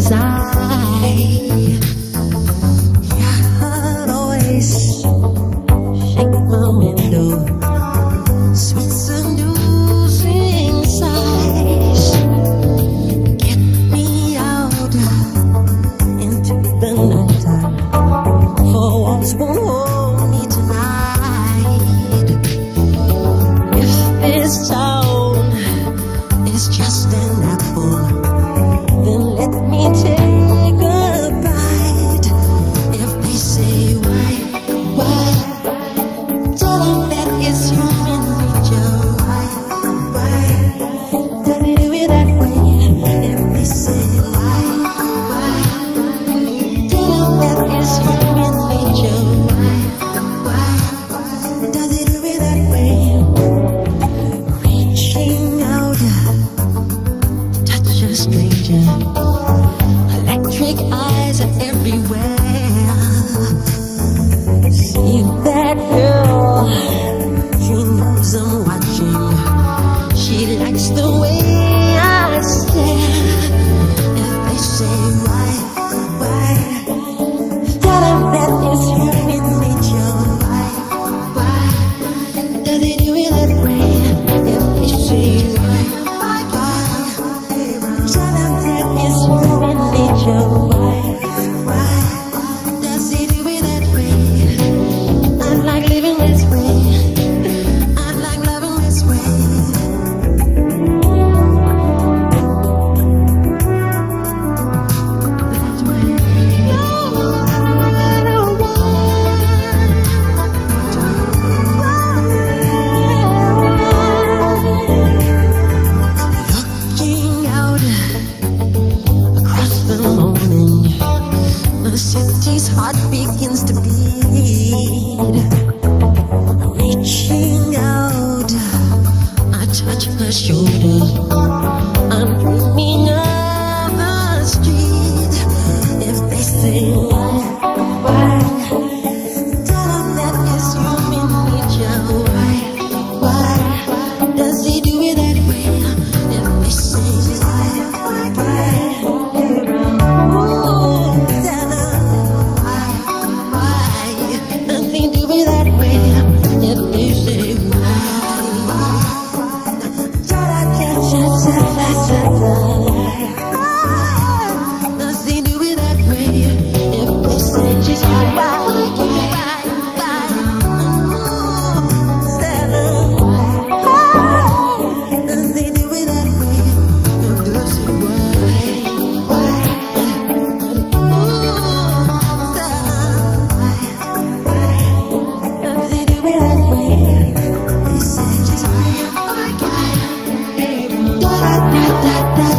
'cause I'd always shake my window, sweet seducing sighs, get me out into the nighttime, for walls won't hold me tonight. If this town is just an apple, then let me take a bite. If they say why, tell them that it's human nature. Why, does it do it that way? If they say why, tell them that it's human nature. Why, does it do it that way? Reaching out, touch a stranger. Electric eyes are everywhere. See that girl, she knows I'm watching. She likes the way I stare. If they say why, tell them that it's human nature. Why, does it do it that way? If they say why, tell them that it's human nature. Why does it do it that way? I like living this way. I like loving this way. That way. No matter what. Looking out across the morning, the city's heart begins to beat. Reaching out, I touch her shoulder. I'm dreaming of the street. If they say why, tell them that it's human nature. Why does he do it that way? If they say why, tell them why does he do it that way? If they say why, does he do it that way? If they say just why, tell them does he do it that way? If they say why, does he do it that way? They say just why,